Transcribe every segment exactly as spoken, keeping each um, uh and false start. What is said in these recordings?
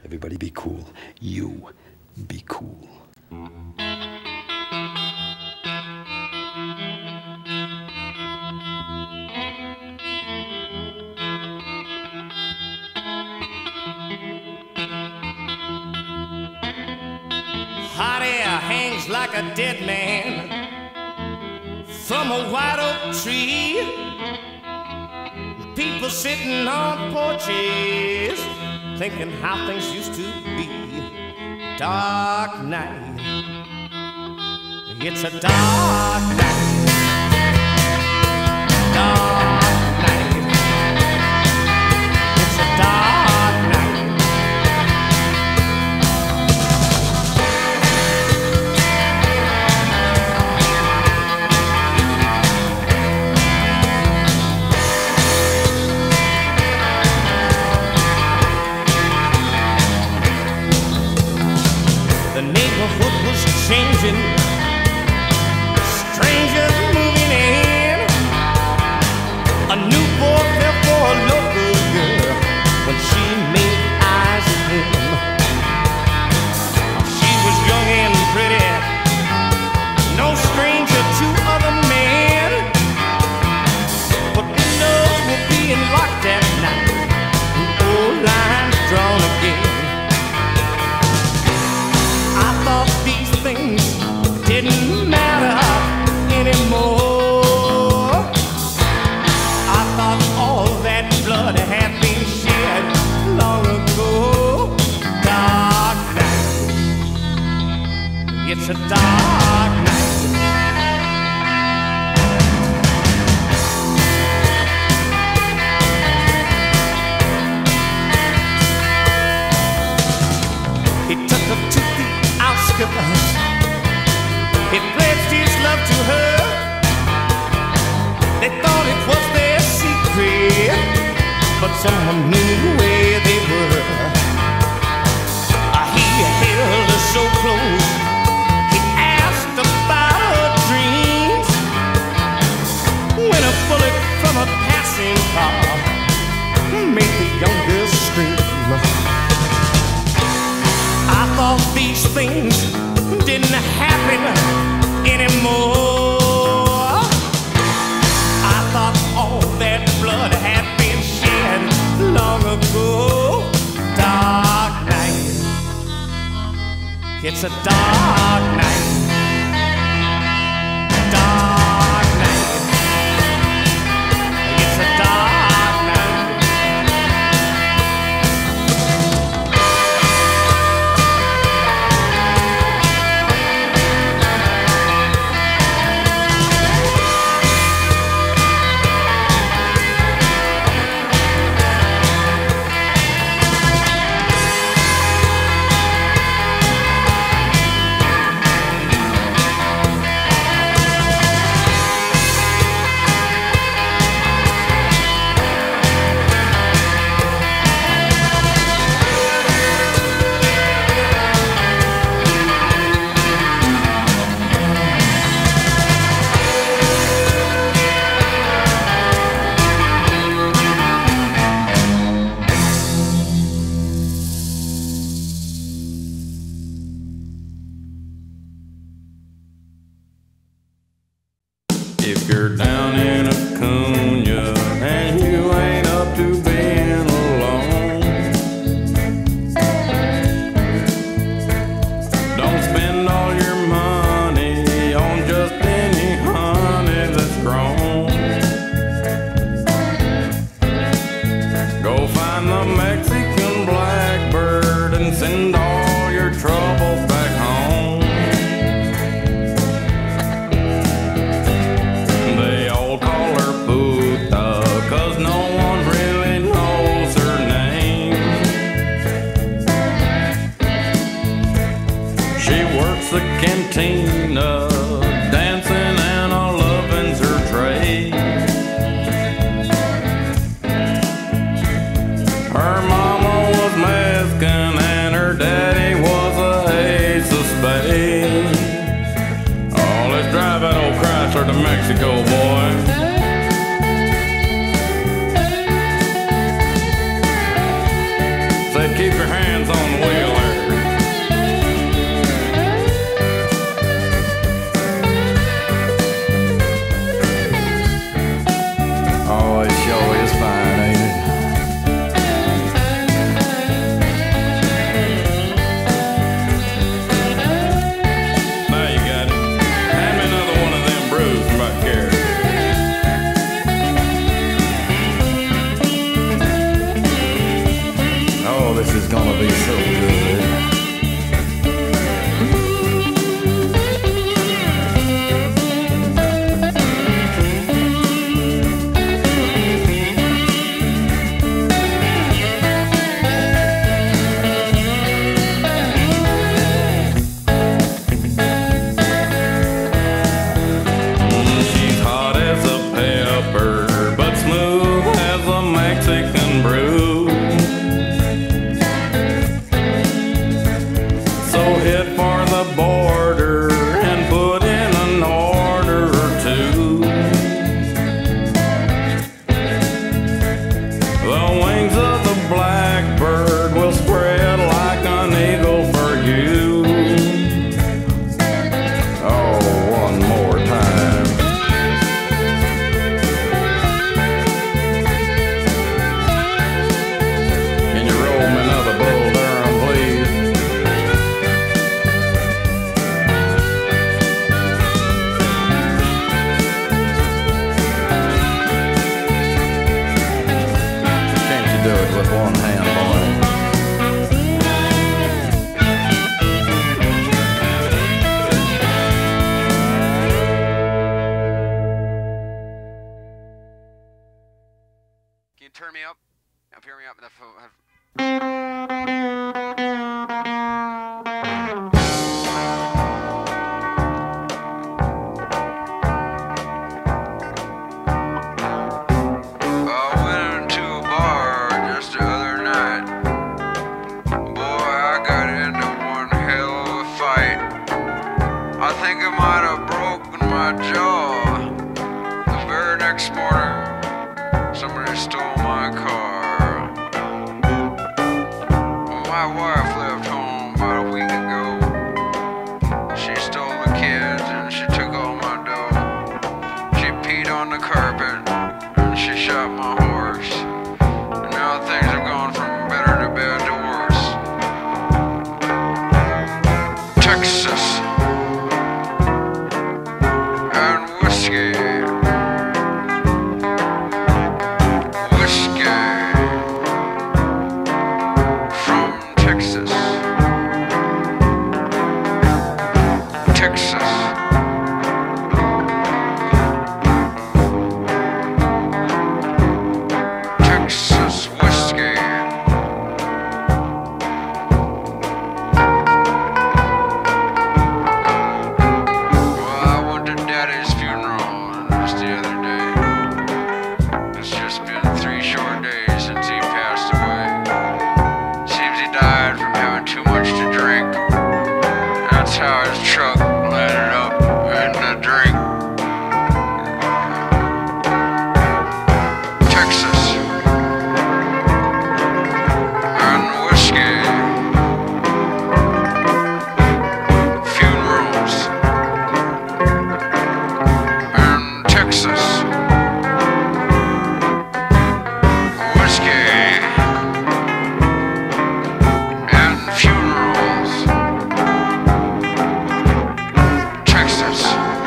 Everybody be cool. You be cool. Hot air hangs like a dead man from a white oak tree. People sitting on porches thinking how things used to be. Dark night, it's a dark night. Dark night, it's a dark night. The neighborhood was changing, strangers moving in. A new boy fell for a local girl when she made eyes at him. She was young and pretty, no stranger to other men. But windows were being locked at night, and old lines drawn again. I thought these things didn't matter anymore. I thought all that blood had been shed long ago. Dark night, it's a dark night. He took her to the outskirts. He pledged his love to her. They thought it was their secret, but someone knew where they were. Uh, he held her so close. He asked about her dreams. When a bullet from a passing car made the young girl scream. I thought these things didn't happen anymore. I thought all that blood had been shed long ago. Dark night, it's a dark night. Dark night, it's a dark night. you turn me up? Now hear me up. Enough. I think I might have broken my jaw. The very next morning, somebody stole my car. My wife left home about a week ago. She stole the kids and she took all my dough. She peed on the carpet and she shot my horse. And now things have gone from better to bad to worse. Texas. Whiskey, whiskey from Texas, Texas, Texas whiskey. Well, I went to Daddy's funeral the other day. It's just been three short days since he passed away. Seems he died from having too much to drink. That's how his truck landed up in the drink. Texas and whiskey. Funerals. Texas, whiskey, and funerals. Texas,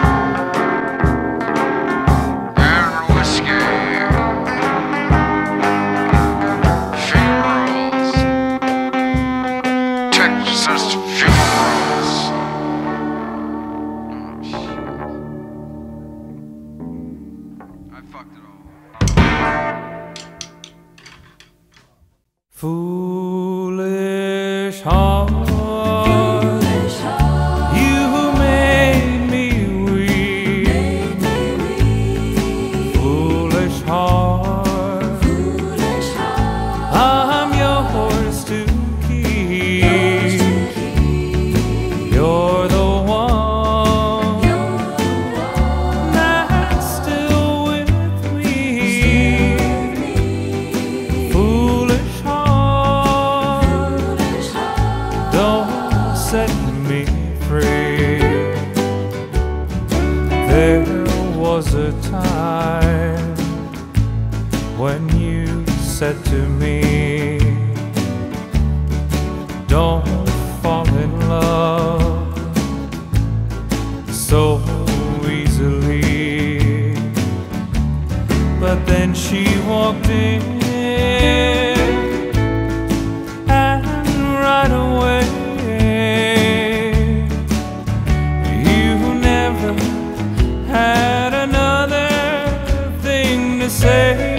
and whiskey, funerals. Texas funerals. I fucked it all. Foolish heart, foolish heart, you made me weak. Made me weak. Foolish heart, foolish heart, I'm yours to keep. Yours to keep. You're the one, you're the one that's still with me. Still with me. Foolish heart, foolish heart, don't set me free. There was a time when you said to me, don't fall in love so easily. But then she walked in, and right away you never had another thing to say.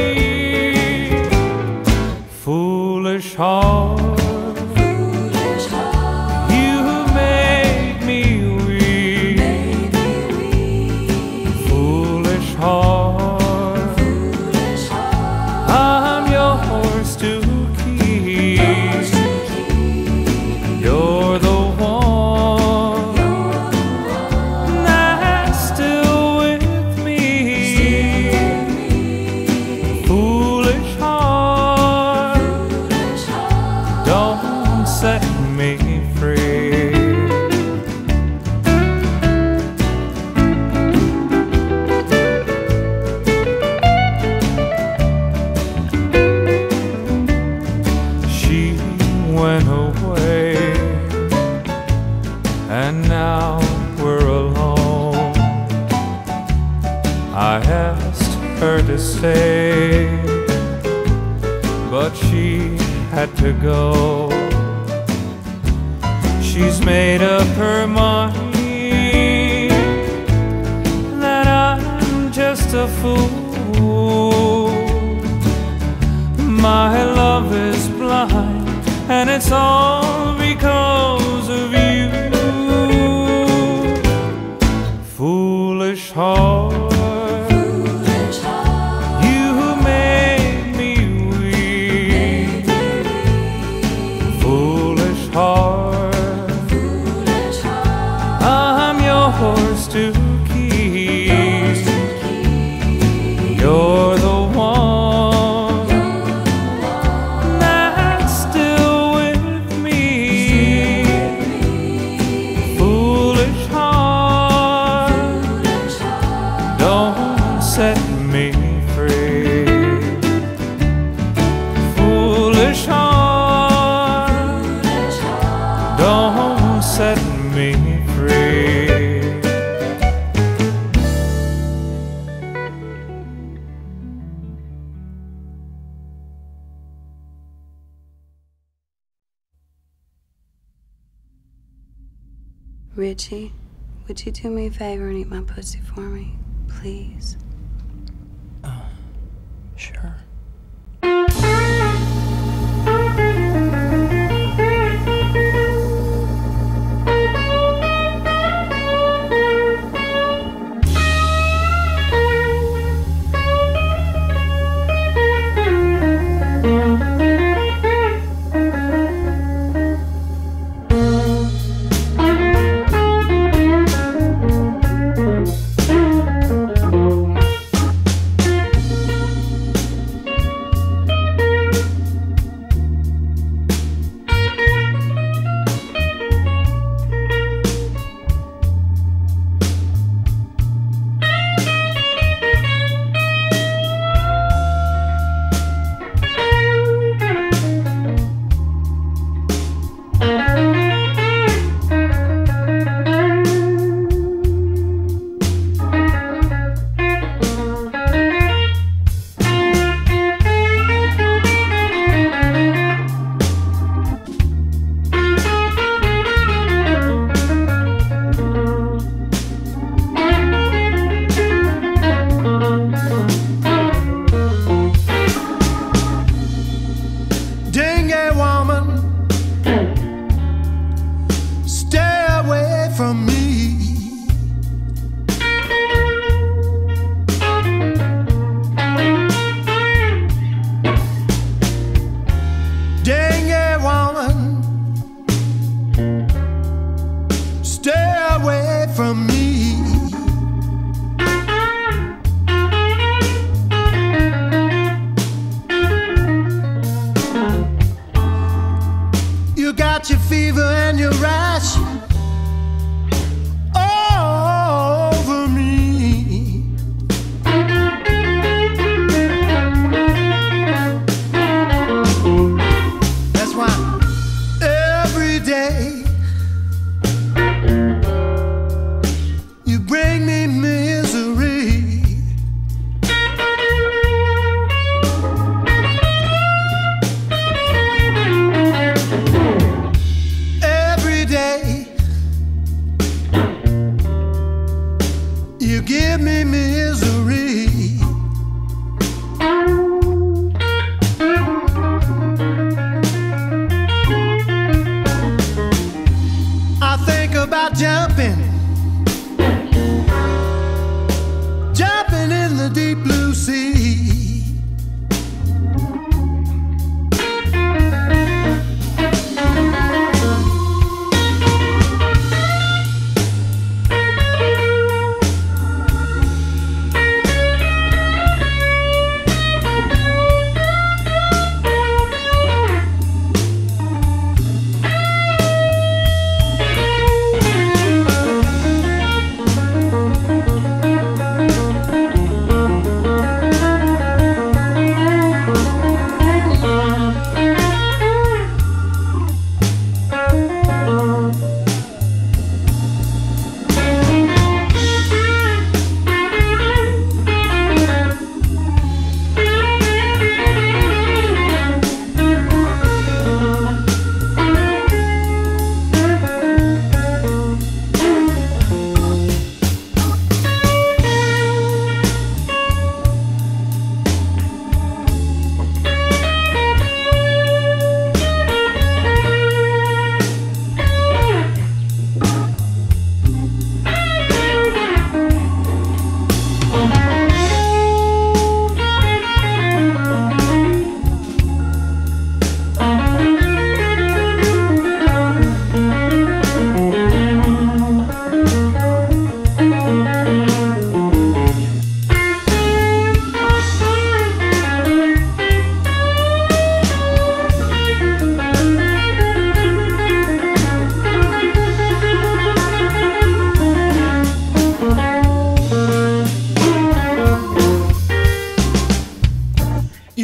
Foolish heart, foolish heart, you made me weak. Made me weak. Foolish heart, foolish heart, I'm yours to keep. Yours to keep. You're the one, you're the one that's still with me. Still with me. Foolish heart, foolish heart, don't set me free. She went away, and now we're alone. I asked her to stay, but she had to go. She's made up her mind that I'm just a fool, love is blind, and it's all because of you. Foolish heart, Foolish heart, you made me weak. Foolish heart, foolish heart, I'm yours to keep. yours to keep. You're the one You're the one that's still with me. Foolish heart, foolish heart, don't set me free. Foolish heart, foolish heart, don't set me free. Richie, would you do me a favor and eat my pussy for me, please? Sure.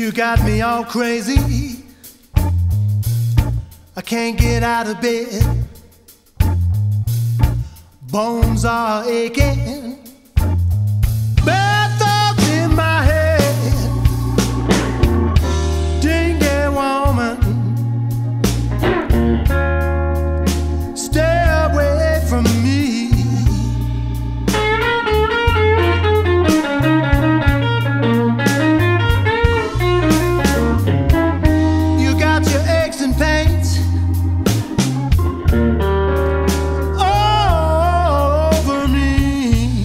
You got me all crazy. I can't get out of bed. Bones are aching. Bad thoughts in my head. Dingy woman, stay away from me. You got your aches and pains all over me.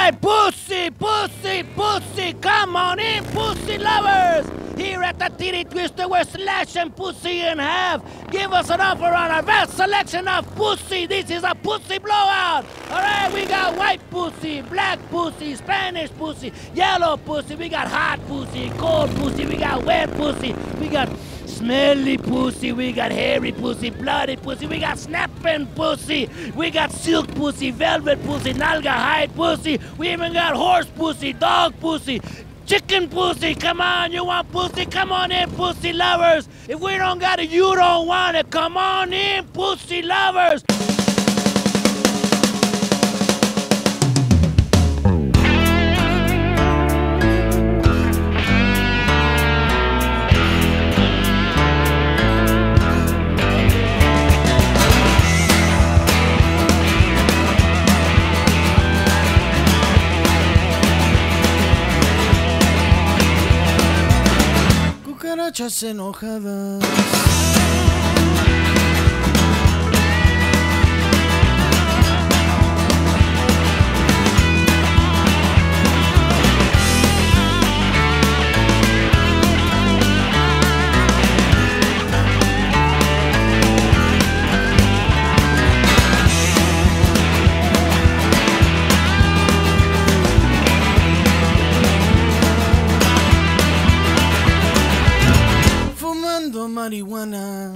right, pussy, pussy, pussy, come on in, pussy lovers. Here at the Titty Twister, we're slashing pussy in half. Give us an offer on our vast selection of pussy. This is a pussy blowout. All right, we got white pussy, black pussy, Spanish pussy, yellow pussy. We got hot pussy, cold pussy. We got wet pussy. We got smelly pussy. We got hairy pussy, bloody pussy. We got snapping pussy. We got silk pussy, velvet pussy, nalga hide pussy. We even got horse pussy, dog pussy, chicken pussy. Come on, you want pussy? Come on in, pussy lovers. If we don't got it, you don't want it. Come on in, pussy lovers. Cucarachas enojadas. Fumando marihuana.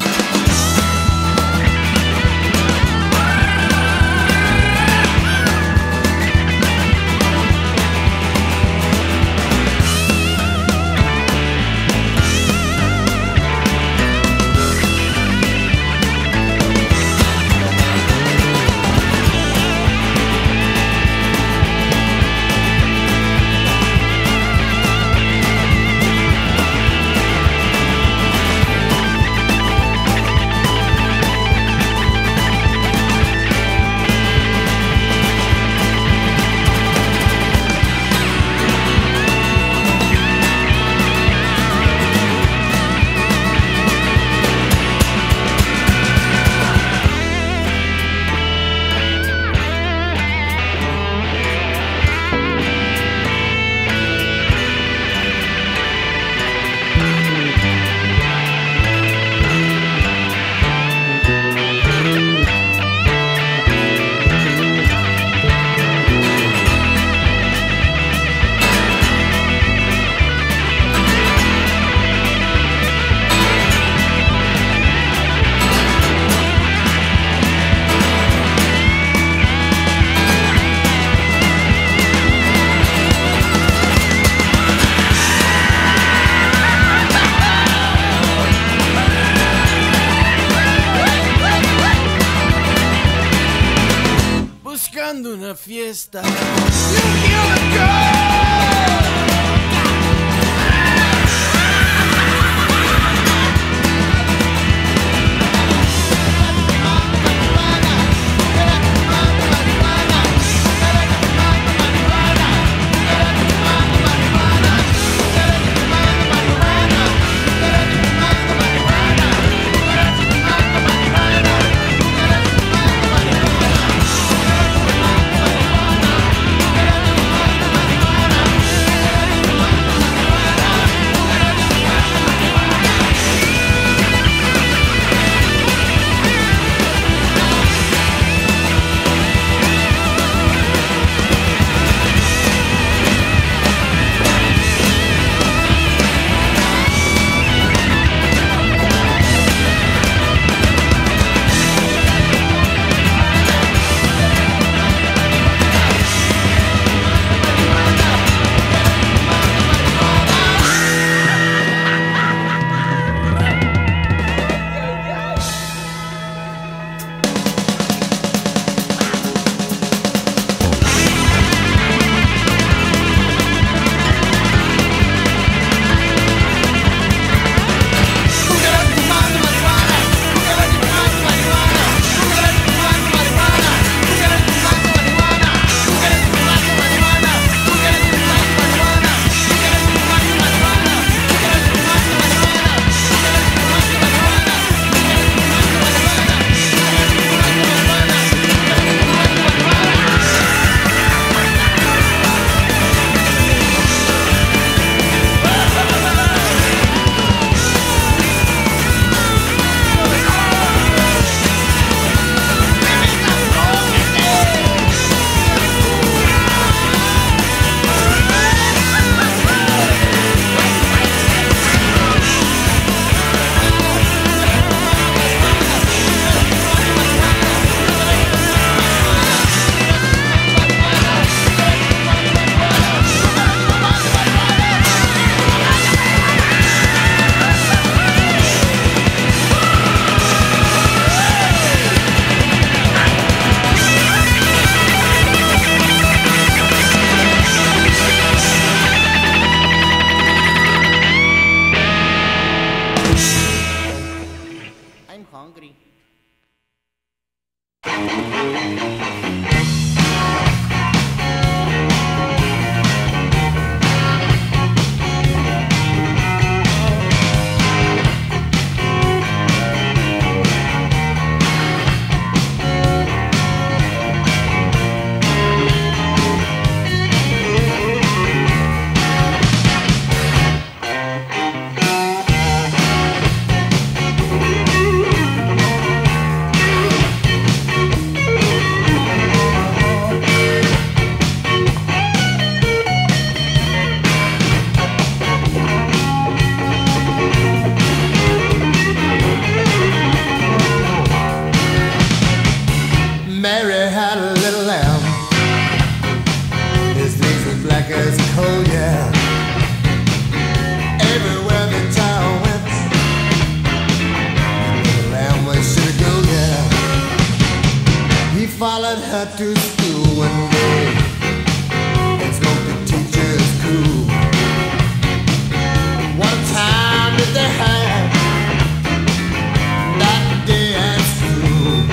Buscando una fiesta. Marihuana. Mary had a little lamb. His legs were black as coal, yeah. Everywhere the child went, the lamb was sure to go, yeah. He followed her to school one day and smoked the teacher's cool. What a time did they have that day at school?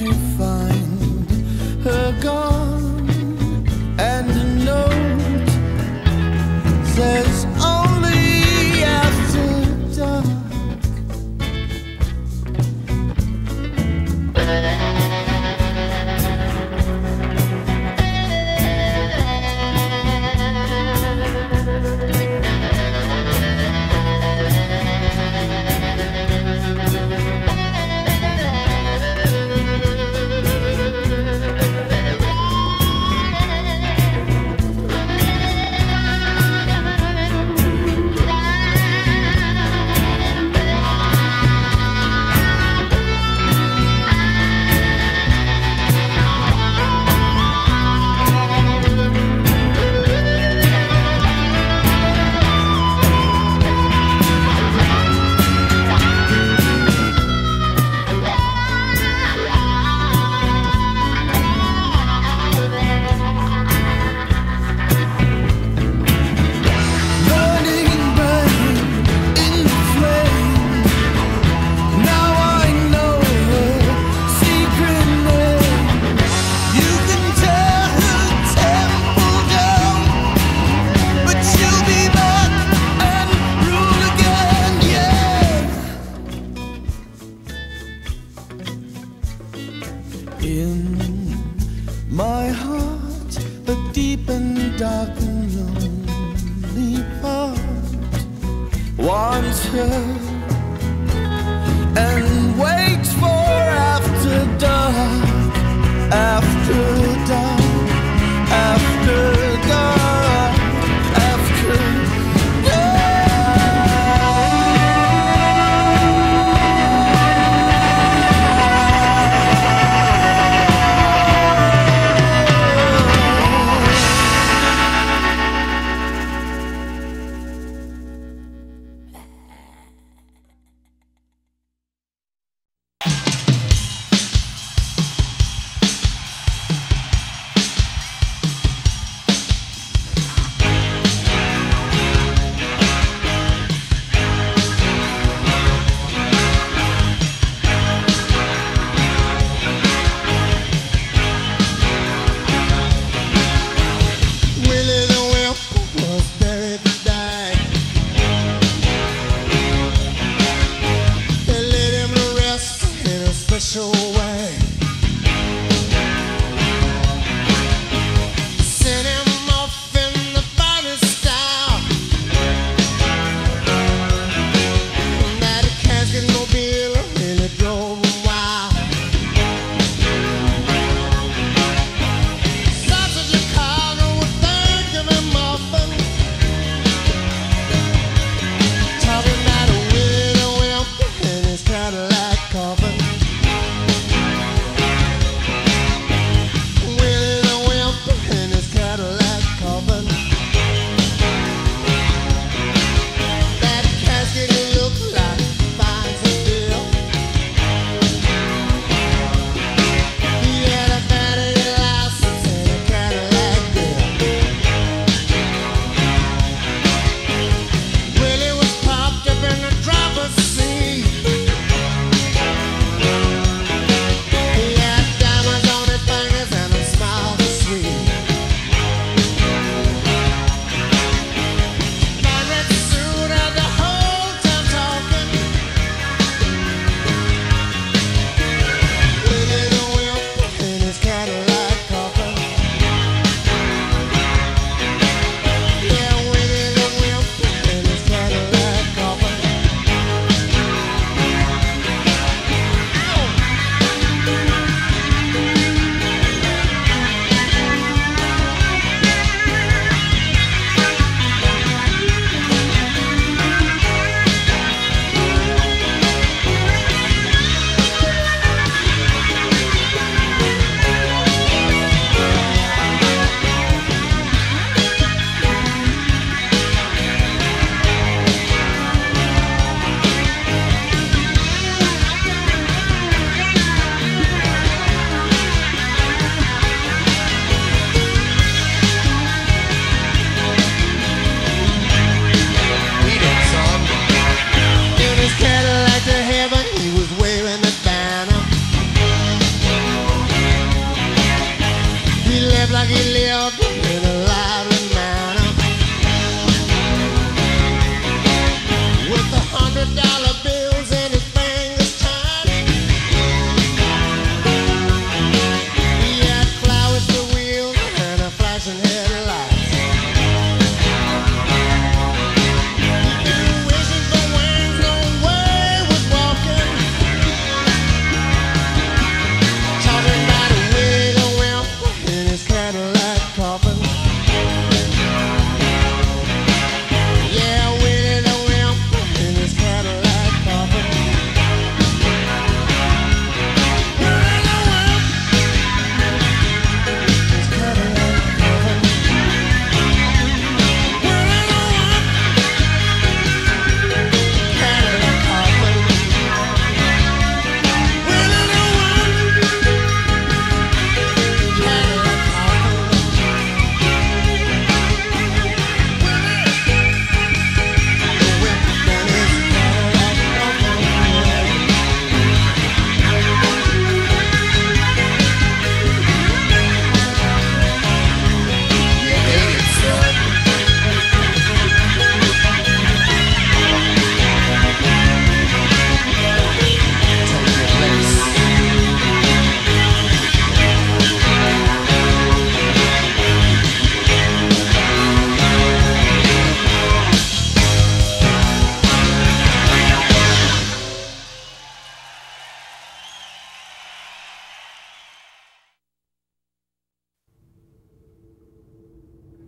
to find her gone, and a note says only after dark. In my heart, a deep and dark and lonely part wants her and waits for after dark, after dark, after dark, after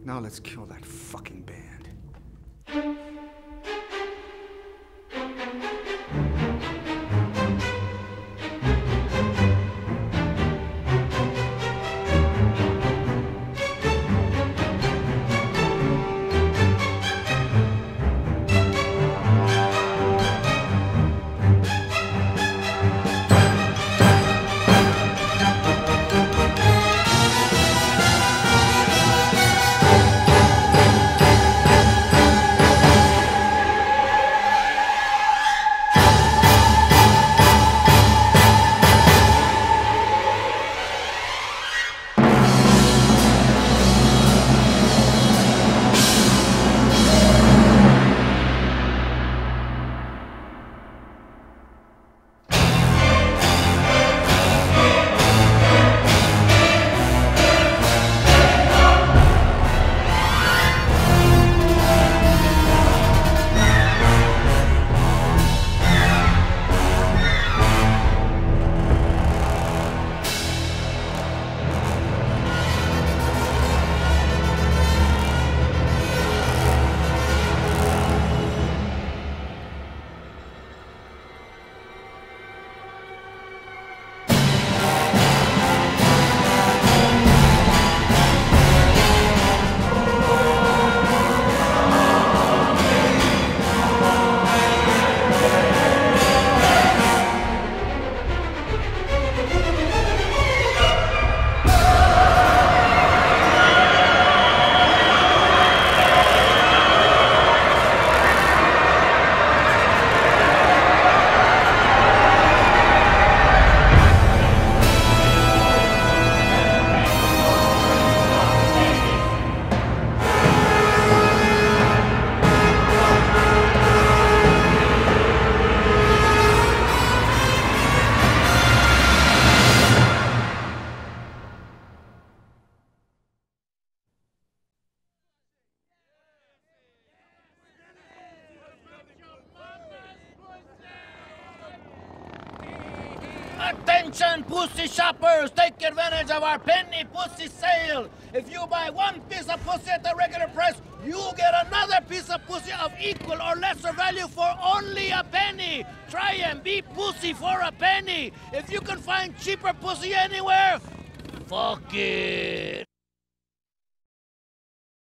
Now let's kill that fucking band. Attention, pussy shoppers! Take advantage of our penny pussy sale! If you buy one piece of pussy at the regular price, you get another piece of pussy of equal or lesser value for only a penny! Try and be pussy for a penny! If you can find cheaper pussy anywhere, fuck it!